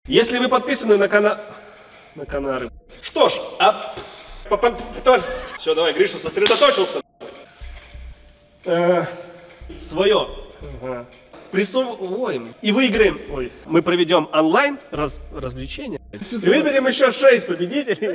Если вы подписаны на канары. Что ж, все, давай, Гриша сосредоточился. Свое. Присовываем и выиграем. Ой, мы проведем онлайн развлечения. И выберем еще 6 победителей.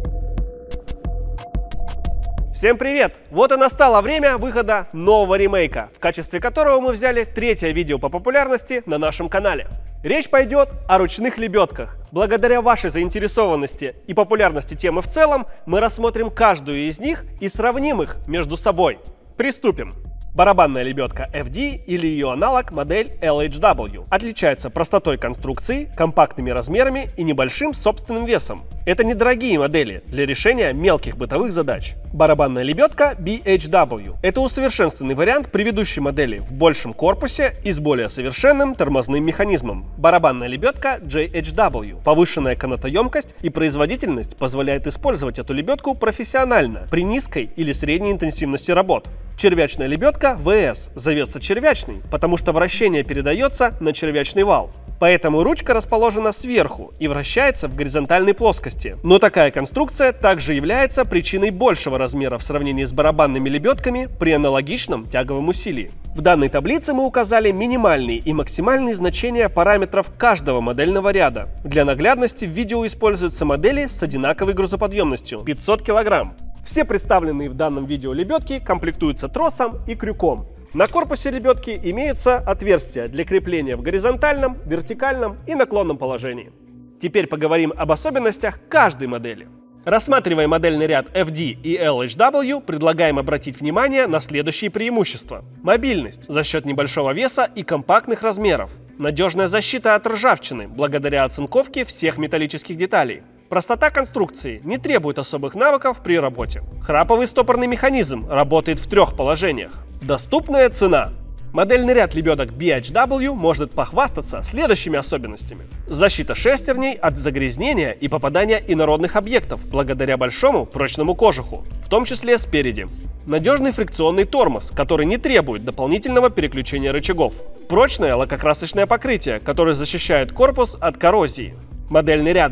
Всем привет! Вот и настало время выхода нового ремейка, в качестве которого мы взяли третье видео по популярности на нашем канале. Речь пойдет о ручных лебедках. Благодаря вашей заинтересованности и популярности темы в целом, мы рассмотрим каждую из них и сравним их между собой. Приступим! Барабанная лебедка FD или ее аналог модель LHW отличается простотой конструкции, компактными размерами и небольшим собственным весом. Это недорогие модели для решения мелких бытовых задач. Барабанная лебедка BHW – это усовершенствованный вариант предыдущей модели в большем корпусе и с более совершенным тормозным механизмом. Барабанная лебедка JHW – повышенная канатоемкость и производительность позволяет использовать эту лебедку профессионально при низкой или средней интенсивности работ. Червячная лебедка VS зовется червячной, потому что вращение передается на червячный вал. Поэтому ручка расположена сверху и вращается в горизонтальной плоскости. Но такая конструкция также является причиной большего размера в сравнении с барабанными лебедками при аналогичном тяговом усилии. В данной таблице мы указали минимальные и максимальные значения параметров каждого модельного ряда. Для наглядности в видео используются модели с одинаковой грузоподъемностью – 500 кг. Все представленные в данном видео лебедки комплектуются тросом и крюком. На корпусе лебедки имеются отверстия для крепления в горизонтальном, вертикальном и наклонном положении. Теперь поговорим об особенностях каждой модели. Рассматривая модельный ряд FD и LHW, предлагаем обратить внимание на следующие преимущества. Мобильность за счет небольшого веса и компактных размеров. Надежная защита от ржавчины благодаря оцинковке всех металлических деталей. Простота конструкции не требует особых навыков при работе. Храповый стопорный механизм работает в 3 положениях. Доступная цена. Модельный ряд лебедок BHW может похвастаться следующими особенностями. Защита шестерней от загрязнения и попадания инородных объектов благодаря большому прочному кожуху, в том числе спереди. Надежный фрикционный тормоз, который не требует дополнительного переключения рычагов. Прочное лакокрасочное покрытие, которое защищает корпус от коррозии. Модельный ряд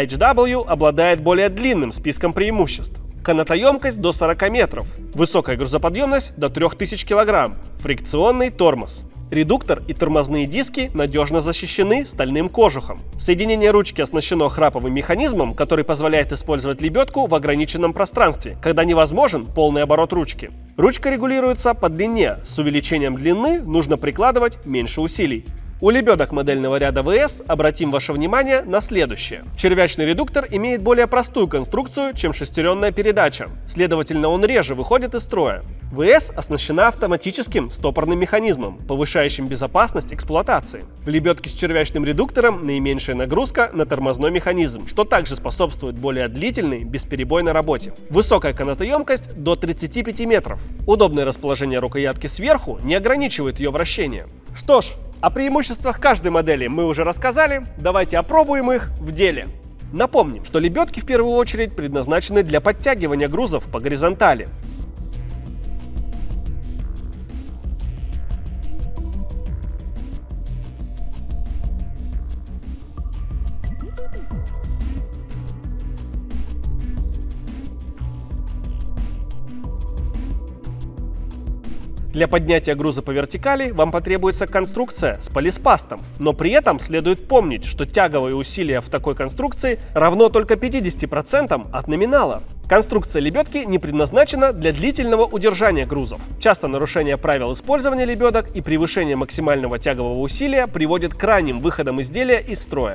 JHW обладает более длинным списком преимуществ. Канатоемкость до 40 метров, высокая грузоподъемность до 3000 кг, фрикционный тормоз. Редуктор и тормозные диски надежно защищены стальным кожухом. Соединение ручки оснащено храповым механизмом, который позволяет использовать лебедку в ограниченном пространстве, когда невозможен полный оборот ручки. Ручка регулируется по длине, с увеличением длины нужно прикладывать меньше усилий. У лебедок модельного ряда VS обратим ваше внимание на следующее. Червячный редуктор имеет более простую конструкцию, чем шестеренная передача. Следовательно, он реже выходит из строя. VS оснащена автоматическим стопорным механизмом, повышающим безопасность эксплуатации. В лебедке с червячным редуктором наименьшая нагрузка на тормозной механизм, что также способствует более длительной, бесперебойной работе. Высокая канатоемкость до 35 метров. Удобное расположение рукоятки сверху не ограничивает ее вращение. Что ж, о преимуществах каждой модели мы уже рассказали, давайте опробуем их в деле. Напомним, что лебедки в первую очередь предназначены для подтягивания грузов по горизонтали. Для поднятия груза по вертикали вам потребуется конструкция с полиспастом, но при этом следует помнить, что тяговые усилия в такой конструкции равно только 50% от номинала. Конструкция лебедки не предназначена для длительного удержания грузов. Часто нарушение правил использования лебедок и превышение максимального тягового усилия приводит к ранним выходам изделия из строя.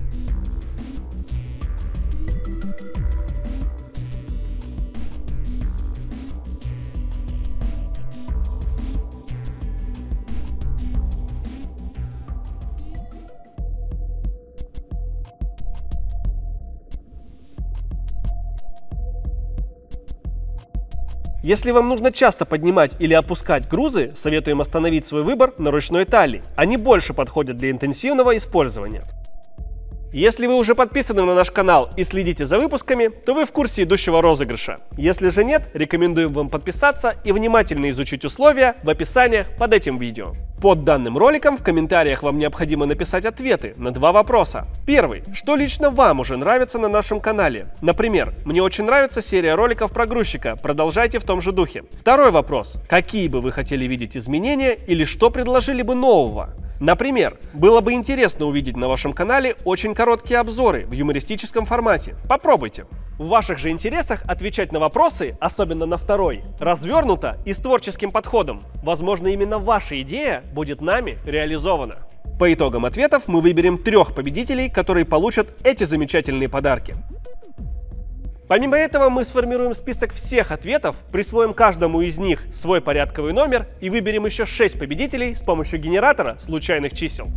Если вам нужно часто поднимать или опускать грузы, советуем остановить свой выбор на ручной талии. Они больше подходят для интенсивного использования. Если вы уже подписаны на наш канал и следите за выпусками, то вы в курсе идущего розыгрыша. Если же нет, рекомендую вам подписаться и внимательно изучить условия в описании под этим видео. Под данным роликом в комментариях вам необходимо написать ответы на 2 вопроса. Первый. Что лично вам уже нравится на нашем канале? Например, мне очень нравится серия роликов про грузчика, продолжайте в том же духе. Второй вопрос. Какие бы вы хотели видеть изменения или что предложили бы нового? Например, было бы интересно увидеть на вашем канале очень короткие обзоры в юмористическом формате. Попробуйте. В ваших же интересах отвечать на вопросы, особенно на второй, развернуто и с творческим подходом. Возможно, именно ваша идея будет нами реализована. По итогам ответов мы выберем 3 победителей, которые получат эти замечательные подарки. Помимо этого, мы сформируем список всех ответов, присвоим каждому из них свой порядковый номер и выберем еще 6 победителей с помощью генератора случайных чисел.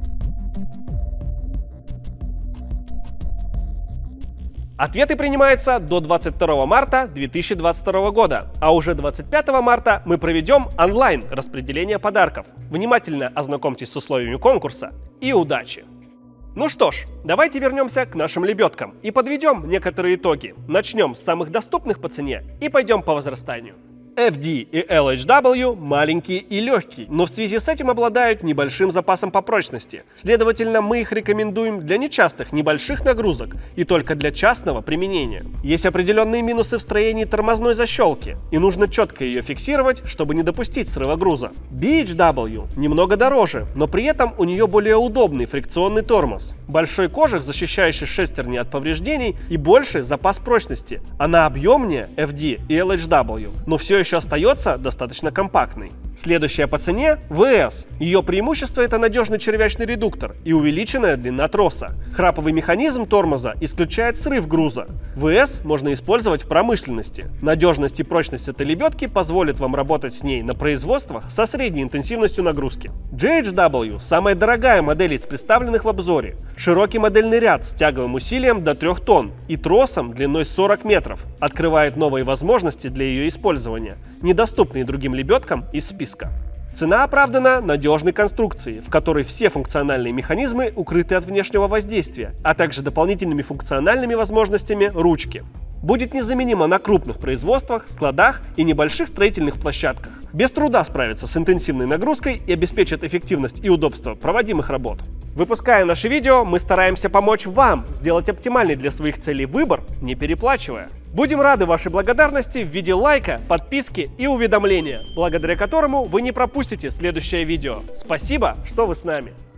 Ответы принимаются до 22 марта 2022 года, а уже 25 марта мы проведем онлайн распределение подарков. Внимательно ознакомьтесь с условиями конкурса и удачи! Ну что ж, давайте вернемся к нашим лебедкам и подведем некоторые итоги. Начнем с самых доступных по цене и пойдем по возрастанию. FD и LHW маленькие и легкие, но в связи с этим обладают небольшим запасом по прочности. Следовательно, мы их рекомендуем для нечастых небольших нагрузок и только для частного применения. Есть определенные минусы в строении тормозной защелки, и нужно четко ее фиксировать, чтобы не допустить срыва груза. BHW немного дороже, но при этом у нее более удобный фрикционный тормоз, большой кожух, защищающий шестерни от повреждений, и больший запас прочности. Она объемнее FD и LHW, но все еще остается достаточно компактной. Следующая по цене – VS. Ее преимущество – это надежный червячный редуктор и увеличенная длина троса. Храповый механизм тормоза исключает срыв груза. VS можно использовать в промышленности. Надежность и прочность этой лебедки позволит вам работать с ней на производствах со средней интенсивностью нагрузки. JHW – самая дорогая модель из представленных в обзоре. Широкий модельный ряд с тяговым усилием до 3 тонн и тросом длиной 40 метров. Открывает новые возможности для ее использования, недоступные другим лебедкам из списка. Цена оправдана надежной конструкцией, в которой все функциональные механизмы укрыты от внешнего воздействия, а также дополнительными функциональными возможностями ручки. Будет незаменима на крупных производствах, складах и небольших строительных площадках. Без труда справится с интенсивной нагрузкой и обеспечит эффективность и удобство проводимых работ. Выпуская наши видео, мы стараемся помочь вам сделать оптимальный для своих целей выбор, не переплачивая. Будем рады вашей благодарности в виде лайка, подписки и уведомления, благодаря которому вы не пропустите следующее видео. Спасибо, что вы с нами!